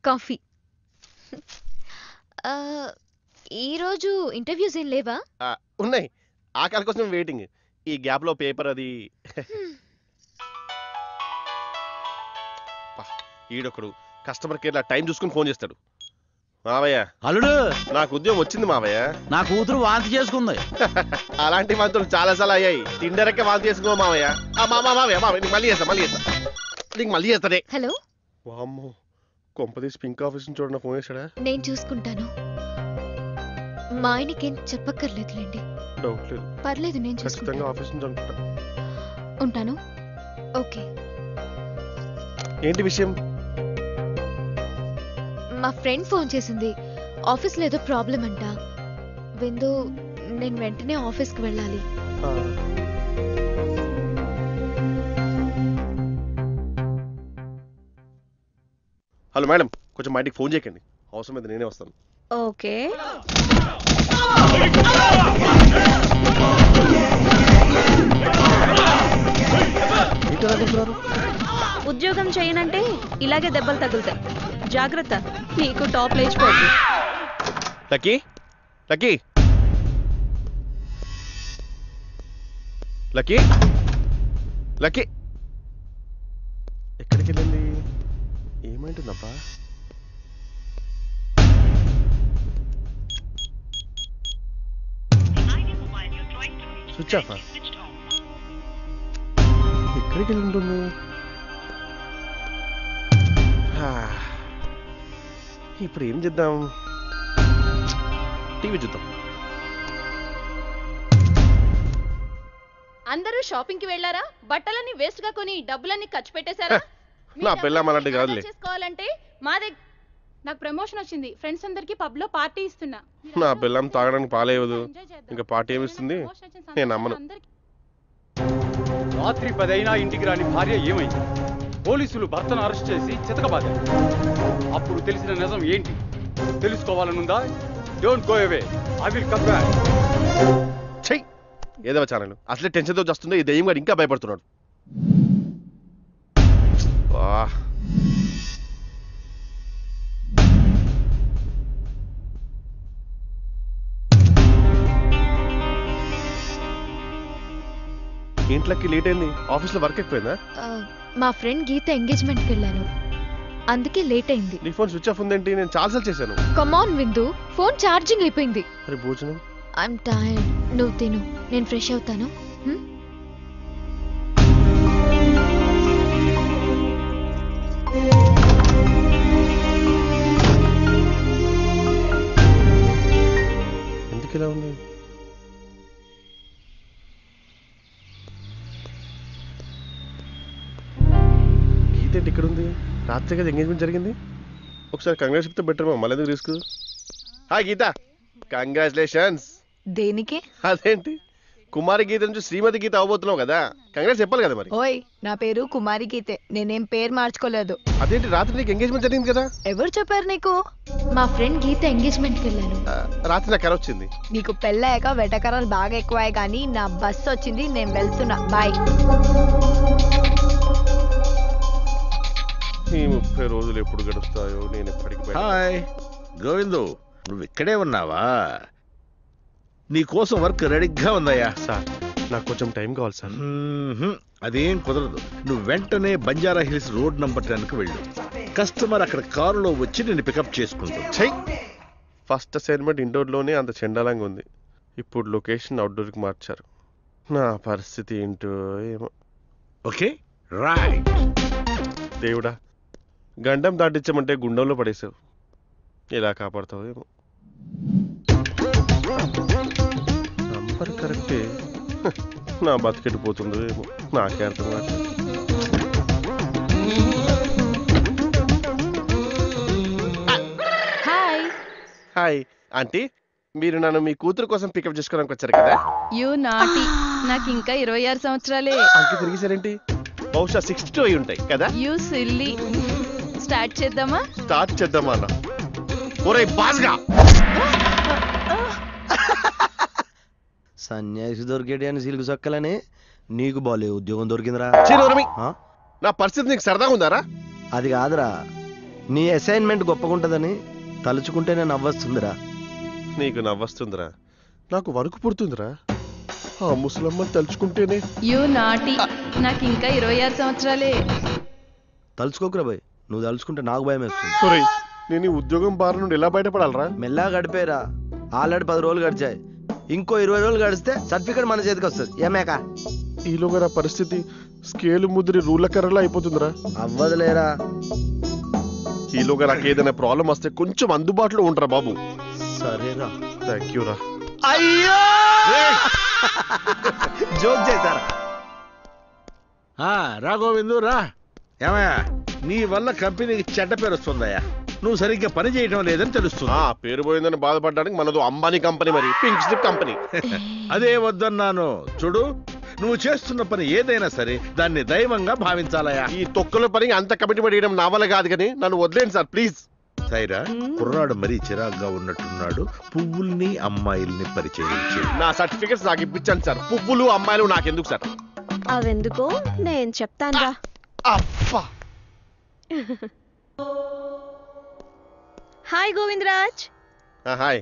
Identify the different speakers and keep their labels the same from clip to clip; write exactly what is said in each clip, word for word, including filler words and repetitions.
Speaker 1: Coffee. ఈరోజు interviews ఏం లేవా?
Speaker 2: ఉన్నాయి, ఆ కాల కోసం వెయిటింగ్. ఈ గ్యాప్ లో పేపర్ అది. ఈడొకడు కస్టమర్ కేర్ లా టైం చూసుకుని ఫోన్ చేస్తాడు. మావయ్య
Speaker 3: అల్లుడు,
Speaker 2: నాకు ఉద్యోగం వచ్చింది మావయ్య.
Speaker 3: నా కూతురు వాంతి చేసుకుంది.
Speaker 2: అలాంటి వాంతులు చాలా సార్లు అయ్యాయి. తిండరకే వాంతి చేసుకో మావయ్య. మావయ్య మావయ్య నీకు మళ్ళీ చేస్తా మళ్ళీ చేస్తా నీకు మళ్ళీ చేస్తానే.
Speaker 1: హలో,
Speaker 2: వామ్మో, కొంపదీసి పింక్ ఆఫీస్ నుంచి చూడండి ఫోన్ చేశాడా?
Speaker 1: నేను చూసుకుంటాను. మా ఆయనకేం చెప్పక్కర్లేదులేండి.
Speaker 2: డౌట్ లేదు.
Speaker 1: పర్లేదు, నేను
Speaker 2: ఖచ్చితంగా ఆఫీస్ నుంచి అనుకుంటా.
Speaker 1: ఉంటాను. ఓకే.
Speaker 2: ఏంటి విషయం?
Speaker 1: మా ఫ్రెండ్ ఫోన్ చేసింది. ఆఫీస్లో ఏదో ప్రాబ్లం అంట. విందు, నేను వెంటనే ఆఫీస్కి వెళ్ళాలి.
Speaker 2: హలో మేడం, కొంచెం మా ఇంటికి ఫోన్ చేయకండి. అవసరం అయితే నేనే వస్తాను.
Speaker 1: ఓకే.
Speaker 4: ఉద్యోగం చేయనంటే ఇలాగే దెబ్బలు తగులుతాయి. జాగ్రత్త, నీకు టాప్ లేచిపోతుంది.
Speaker 2: లక్కీ లక్కీ లక్కీ లక్కీ ఎక్కడికి వెళ్ళింది? ఏమైంటుందబ్బా? Switch off. ఎక్కడికి వెళ్ళి ఉంటుంది? ఇప్పుడు ఏం చేద్దాం? టీవీ చూద్దాం.
Speaker 4: అందరూ షాపింగ్ కి వెళ్ళారా? బట్టలన్నీ వేస్ట్ గా కొని డబ్బులన్నీ ఖర్చు పెట్టేశారా?
Speaker 2: నా పిల్ల అలాంటి కాదులే.
Speaker 4: చేసుకోవాలంటే మా దగ్గర నాకు ప్రమోషన్ వచ్చింది. ఫ్రెండ్స్ అందరికి పబ్ లో పార్టీ ఇస్తున్నా.
Speaker 2: నా పిల్లం తాగడానికి పాలేవదు, ఇంకా పార్టీ ఏమి ఇస్తుంది? నేను నమ్మను.
Speaker 5: రాత్రి పదైనా ఇంటికి రాని భార్య ఏమైంది? పోలీసులు భర్తను అరెస్ట్ చేసి చితకబాదారు. అప్పుడు తెలిసిన నిజం ఏంటి తెలుసుకోవాలనుందా? Don't go away, I will come back.
Speaker 2: ఛై, ఏదో ఛానల్ అసలే టెన్షన్ తో వస్తుందో ఈ దయ్యం గారు ఇంకా భయపడుతున్నాడు. ఇంట్లోకి లేట్ అయింది. ఆఫీస్ లో వర్క్ ఎక్కువైందా?
Speaker 1: మా ఫ్రెండ్ గీత ఎంగేజ్మెంట్కి వెళ్ళాను, అందుకే లేట్ అయింది.
Speaker 2: నీ ఫోన్ స్విచ్ ఆఫ్ ఉందేంటి? నేను చాలాసార్లు చేశాను.
Speaker 1: కమాన్ విందు, ఫోన్ ఛార్జింగ్ అయిపోయింది.
Speaker 2: అరే భోజనం.
Speaker 1: ఐఎమ్ టైర్డ్, నువ్వు తిను, నేను ఫ్రెష్ అవుతాను.
Speaker 2: ఎందుకు ఇలా ఉంది? గీత ఏంటి ఇక్కడ ఉంది? రాత్రి కదా ఎంగేజ్మెంట్ జరిగింది. ఒకసారి కంగ్రాట్స్ చెప్తే బెటర్. మా మళ్ళీ ఎందుకు రిస్క్? హాయ్ గీత, కంగ్రాచులేషన్స్.
Speaker 6: దేనికి?
Speaker 2: అదేంటి, కుమారి గీత నుంచి శ్రీమతి గీత అవబోతున్నావు కదా, కంగ్రాట్స్ చెప్పాలి కదా మరి.
Speaker 6: ఓయ్, నా పేరు కుమారి గీతే, నేనేం పేరు మార్చుకోలేదు.
Speaker 2: అదేంటి, రాత్రి నీకు ఎంగేజ్మెంట్ జరిగింది కదా?
Speaker 6: ఎవరు చెప్పారు నీకు?
Speaker 1: మా ఫ్రెండ్ గీత ఎంగేజ్మెంట్కి వెళ్ళాను.
Speaker 2: రాత్రి నాకు కల వచ్చింది.
Speaker 6: నీకు పెళ్ళాక వెటకరాలు బాగా ఎక్కువాయి కానీ నా బస్సు వచ్చింది, నేను వెళ్తున్నా, బాయ్.
Speaker 2: ఈ ముప్పై రోజులు ఎప్పుడు గడుస్తాయో, నేను ఎప్పటికి.
Speaker 3: హాయ్ గోవిందు, నువ్వు ఇక్కడే ఉన్నావా? నీ కోసం వర్క్ రెడీగా ఉందయ్యా.
Speaker 2: సార్, నాకు కొంచెం టైం కావాలి సార్.
Speaker 3: అదేం కుదరదు. నువ్వు వెంటనే Banjara Hills road number ten కు వెళ్ళు. కస్టమర్ అక్కడ కారులో వచ్చి నేను పికప్ చేసుకుంటాను.
Speaker 2: చెయ్, ఫస్ట్ అసైన్మెంట్ ఇండోర్ లోనే అంత చెండాలంగా ఉంది. ఇప్పుడు లొకేషన్ అవుట్డోర్ కి మార్చారు. నా పరిస్థితి ఏంటో ఏమో.
Speaker 3: Okay right.
Speaker 2: దేవుడా, గండం దాటించమంటే గుండంలో పడేసావు. ఎలా కాపాడుతావు ఏమో. నంబర్ కరెక్టే, నా బతికెట్టిపోతుందో ఏమో, నాకే అర్థం కాదు.
Speaker 4: హాయ్.
Speaker 2: హాయ్ ఆంటీ, మీరు నన్ను మీ కూతురు కోసం పికప్ చేసుకోవడానికి వచ్చారు కదా?
Speaker 4: యూ నాటి, నాకు ఇంకా ఇరవై ఆరు సంవత్సరాలే.
Speaker 2: అంకి తిరిగిసారేంటి? బహుశా సిక్స్టీ టూ అయి ఉంటాయి కదా?
Speaker 4: You silly. స్టార్ట్ చేద్దామా?
Speaker 2: స్టార్ట్ చేద్దామా అన్న? ఒరే బాస్గా,
Speaker 7: సన్యాసి దొరికేటి అని సిల్కు సక్కలని నీకు బాలే ఉద్యోగం దొరికిందిరా.
Speaker 2: నా పరిస్థితి నీకు సరదాగా ఉందారా?
Speaker 7: అది కాదురా, నీ అసైన్మెంట్ గొప్పగుంటదని తలుచుకుంటేనే నవ్వొస్తుందిరా.
Speaker 2: నీకు నవ్వొస్తుందిరా, నాకు వణుకు పుడుతుందిరా. ఆ ముసలమ్మని తలుచుకుంటేనే.
Speaker 8: యూ నాటి, నాకు ఇంకా ఇరవై ఆరు సంవత్సరాలే.
Speaker 7: తలుచుకోకురా బాయ్, నువ్వు తలుచుకుంటే నాకు భయం వేస్తుంది.
Speaker 2: ఒరేయ్, నేను ఈ ఉద్యోగం బారి నుండి ఎలా బయటపడాలరా?
Speaker 7: మెల్లగా గడిపేరా, ఆల్రెడీ పది రోజులు గడిచాయి. ఇంకో ఇరవై రోజులు గడిస్తే సర్టిఫికేట్ మన చేతికి వస్తుంది. ఏమేక
Speaker 2: ఈలోగా నా పరిస్థితి స్కేలు ముదిరి రూళ్ళ కర్రలా అయిపోతుందిరా.
Speaker 7: అవ్వదులేరా.
Speaker 2: ఈలోగా నాకు ఏదైనా ప్రాబ్లం వస్తే కొంచెం అందుబాటులో ఉంటారా బాబు?
Speaker 7: సరేరా.
Speaker 2: థ్యాంక్ యూ రా.
Speaker 7: అయ్యో జోక్ చేశారా?
Speaker 3: ఆ, రా గోవిందు రా. ఏమయ్యా, నీ వల్ల కంపెనీకి చెడ్డ పేరు వస్తుందయ్యా. నువ్వు సరిగ్గా పని చేయడం లేదని తెలుస్తుంది.
Speaker 2: ఆ పేరు పోయిందని బాధపడడానికి మనదు అంబానీ కంపెనీ, మరి పింక్ స్లిప్ కంపెనీ.
Speaker 3: అదే వద్దన్నాను. చూడు, నువ్వు చేస్తున్న పని ఏదైనా సరే దాన్ని దైవంగా భావించాలయ్యా.
Speaker 2: ఈ తొక్కల పని అంత కమిట్మెంట్ చేయడం నా వల్ల కాదు, కానీ నన్ను వదిలేండి సార్ ప్లీజ్.
Speaker 3: సైరా, కుర్రాడు మరీ చిరాగ్గా ఉన్నట్టున్నాడు. పువ్వుల్ని అమ్మాయిల్ని పరిచయం చేయి.
Speaker 2: నా సర్టిఫికెట్స్ నాకు ఇప్పించండి సార్. పువ్వులు అమ్మాయిలు నాకెందుకు సార్?
Speaker 4: అవెందుకో నేను చెప్తానురా.
Speaker 2: అబ్బా,
Speaker 4: హాయ్ గోవిందరాజ్.
Speaker 2: ఆ, హాయ్.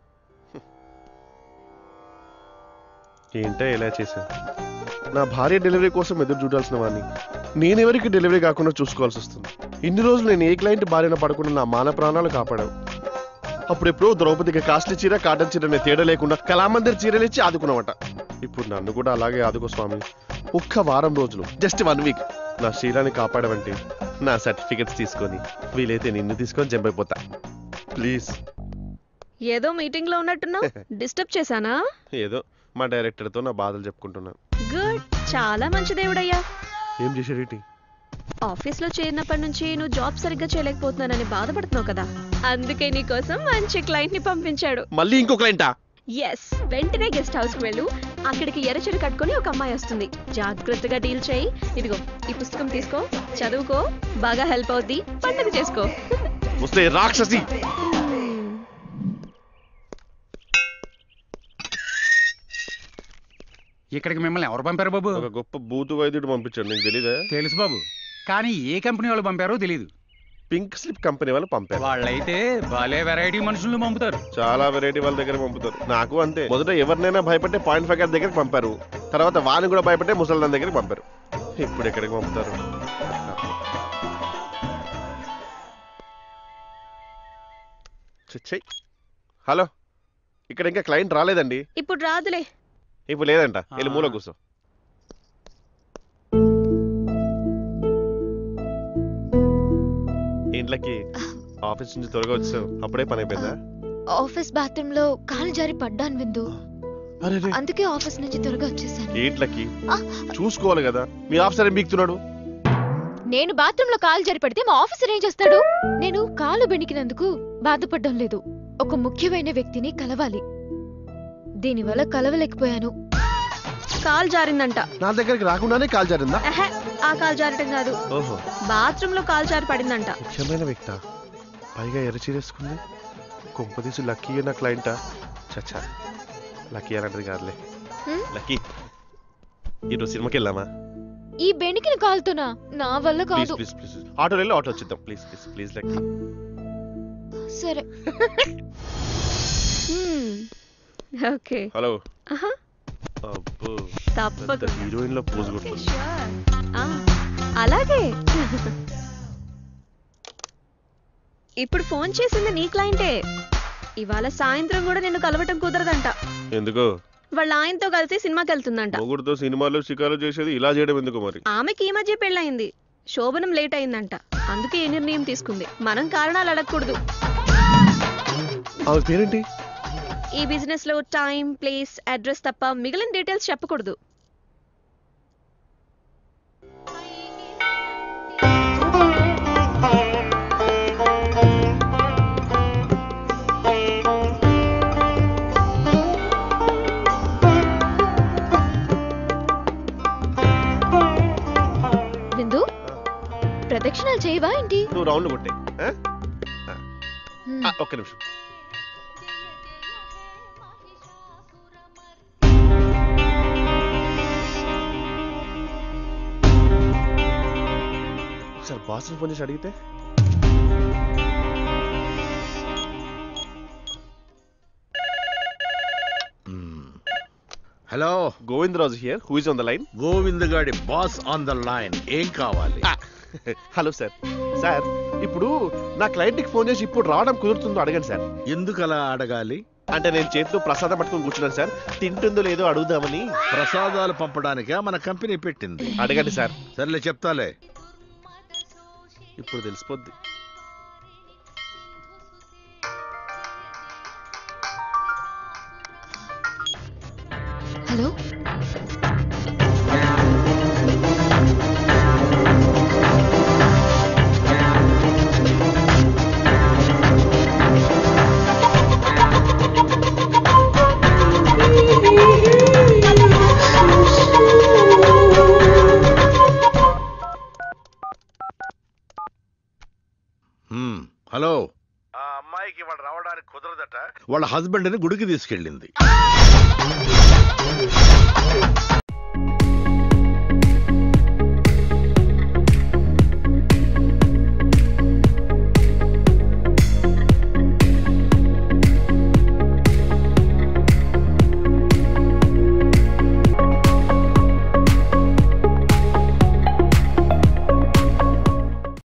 Speaker 2: ఏంటో ఇలా చేశాను? నా భార్య డెలివరీ కోసం ఎదురు చూడాల్సిన వాడిని నేనెవరికి డెలివరీ కాకుండా చూసుకోవాల్సి వస్తుంది. ఇన్ని రోజులు నేను ఏ క్లయింట్ భార్యను పడకుండా నా మాన ప్రాణాలు కాపాడావు. అప్పుడెప్పుడో ద్రౌపదికి కాస్ట్లీ చీర కాటన్ చీర అనే తేడా లేకుండా కళామందిర్ చీరలిచ్చి ఆదుకున్నామట. ఇప్పుడు నన్ను కూడా అలాగే ఆదుకో స్వామి. ఒక్క వారం రోజులు, జస్ట్ వన్ వీక్ నా శీలాన్ని కాపాడవంటే నా సర్టిఫికెట్స్ తీసుకొని వీలైతే నిన్ను తీసుకొని జంపైపోతా ప్లీజ్.
Speaker 4: ఏదో మీటింగ్ లో ఉన్నట్టున్నావు. డిస్టర్బ్ చేశానా?
Speaker 2: ఏదో మా డైరెక్టర్ తో నా బాధలు చెప్పుకుంటున్నాను.
Speaker 4: గుడ్, చాలా మంచి దేవుడయ్యా.
Speaker 2: ఏం చేశాడేంటి?
Speaker 4: ఆఫీస్ లో చేరినప్పటి నుంచి నువ్వు జాబ్ సరిగ్గా చేయలేకపోతున్నానని బాధపడుతున్నావు కదా, అందుకే నీ కోసం మంచి క్లయింట్ ని పంపించాడు.
Speaker 2: మళ్ళీ ఇంకో క్లయింటా?
Speaker 4: ఎస్, వెంటనే గెస్ట్ హౌస్ కి వెళ్ళు. అక్కడికి ఎర్రచీర కట్టుకొని ఒక అమ్మాయి వస్తుంది. జాగ్రత్తగా డీల్ చేయి. ఇదిగో ఈ పుస్తకం తీసుకో, చదువుకో, బాగా హెల్ప్ అవుద్ది. పండుగ చేసుకో.
Speaker 2: వస్తే రాక్షసి.
Speaker 5: ఇక్కడికి మిమ్మల్ని ఎవరు పంపారు బాబు?
Speaker 2: ఒక గొప్ప బూతు వైద్యుడు పంపించాడు, నీకు తెలీదా?
Speaker 5: తెలుసు బాబు, కానీ ఏ కంపెనీ వాళ్ళు పంపారో తెలీదు.
Speaker 2: పింక్ స్లిప్ కంపెనీ వాళ్ళు పంపారు.
Speaker 5: వాళ్ళైతే భలే వెరైటీ మనుషులను పంపుతారు.
Speaker 2: చాలా వెరైటీ వాళ్ళ దగ్గర పంపుతారు. నాకు అంతే. మొదట ఎవరినైనా భయపట్టే పాయింట్ ఫైవ్ గారి దగ్గరికి పంపారు, తర్వాత వాడిని కూడా భయపట్టే ముసల్దాన్ దగ్గరికి పంపారు. ఇప్పుడు ఎక్కడికి పంపుతారు? ఛీ. హలో, ఇక్కడ ఇంకా క్లయింట్ రాలేదండి.
Speaker 4: ఇప్పుడు రాదులే.
Speaker 2: ఇప్పుడు లేదంట, వెళ్ళి మూల కూర్చో. ఇంట్లోకి ఆఫీస్ నుంచి త్వరగా వచ్చావు, అప్పుడే పని అయిపోయిందా?
Speaker 1: ఆఫీస్ బాత్రూమ్ లో కాలు జారి పడ్డాను విందు, అందుకే ఆఫీస్ నుంచి త్వరగా వచ్చేసాను.
Speaker 2: ఇంట్లోకి చూసుకోవాలి కదా, మీ ఆఫీసర్ ఏం బీక్తున్నాడు?
Speaker 1: నేను బాత్రూమ్ లో కాలు జారి పడితే మా ఆఫీసర్ ఏం చేస్తాడు? నేను కాలు బెణికినందుకు బాధపడడం లేదు, ఒక ముఖ్యమైన వ్యక్తిని కలవాలి. దీనివల్ల కలవలేకపోయాను.
Speaker 4: కాల్ జారిందంట.
Speaker 2: నా దగ్గరికి రాకుండానే కాల్ జారిందా?
Speaker 4: ఎహె, ఆ కాల్ జారటం కాదు,
Speaker 2: ఓహో,
Speaker 4: బాత్రూమ్ లో కాల్ జారి పడిందంట.
Speaker 2: ముఖ్యమైన వ్యక్త, పైగా ఎర్రచీరేసుకుంది. కొంపదీసు లక్కీ నా క్లయింటా? చచ్చా, లక్కీ అన్నది కాదులే. లక్కీ, ఈరోజు సినిమాకి వెళ్దామా?
Speaker 1: ఈ బెణికిన కాలుతోనా? నా వల్ల
Speaker 2: ప్లీజ్
Speaker 1: కాదు.
Speaker 2: ప్లీజ్ ప్లీజ్ ఆటో వెళ్ళి ఆటో వచ్చిద్దాం. Please please please Lucky.
Speaker 1: సరే.
Speaker 4: ఓకే.
Speaker 2: హలో.
Speaker 4: ఆహా,
Speaker 2: అబ్బో,
Speaker 4: తప్పకుండా.
Speaker 2: హీరోయిన్ లో పోజ్ కొడుతుంది.
Speaker 4: ఆ, అలాగే. ఇప్పుడు ఫోన్ చేసింది నీ క్లయింటే. ఇవాళ సాయంత్రం కూడా నిన్ను కలవటం కుదరదంట.
Speaker 2: ఎందుకో?
Speaker 4: వాళ్ళ ఆయనతో కలిసి సినిమాకి వెళ్తుందంట.
Speaker 2: మొగుడుతో సినిమాలు షికారు చేసేది ఇలా చేయడం ఎందుకు మరి?
Speaker 4: ఆమెకి ఈ మధ్య పెళ్ళయింది, శోభనం లేట్ అయిందంట, అందుకే ఈ నిర్ణయం తీసుకుంది. మనం కారణాలు అడగకూడదు.
Speaker 2: ఆమె పేరేంటి?
Speaker 4: ఈ బిజినెస్ లో టైం, ప్లేస్, అడ్రస్ తప్ప మిగిలిన డీటెయిల్స్ చెప్పకూడదు.
Speaker 1: విందు, ప్రదక్షిణాలు చేయవా ఏంటి?
Speaker 2: నువ్వు రౌండ్ కొట్టే. ఒక్క నిమిషం. ఒకసారి బాస్ని ఫోన్ చేసి అడిగితే
Speaker 3: hello,
Speaker 2: Govindaraju here, who is on the line?
Speaker 3: Govind గాడి బాస్ ఆన్ ద లైన్. ఏం కావాలి?
Speaker 2: Hello sir. సార్ ఇప్పుడు నా క్లయింట్ కి ఫోన్ చేసి ఇప్పుడు రావడం కుదురుతుందో అడగండి సార్.
Speaker 3: ఎందుకు అలా అడగాలి?
Speaker 2: అంటే నేను చేతితో ప్రసాదం పట్టుకొని కూర్చున్నాను సార్, తింటుందో లేదో అడుగుదామని.
Speaker 3: ప్రసాదాలు పంపడానికా మన కంపెనీ పెట్టింది?
Speaker 2: అడగండి సార్.
Speaker 3: సర్లే చెప్తాలే.
Speaker 2: ఇప్పుడు తెలిసిపోద్ది.
Speaker 1: హలో,
Speaker 3: హ్మ్, హలో. ఆ అమ్మాయికి వాడు రావడానికి కుదరదట. వాళ్ళ హస్బెండ్ ని గుడికి తీసుకెళ్ళింది.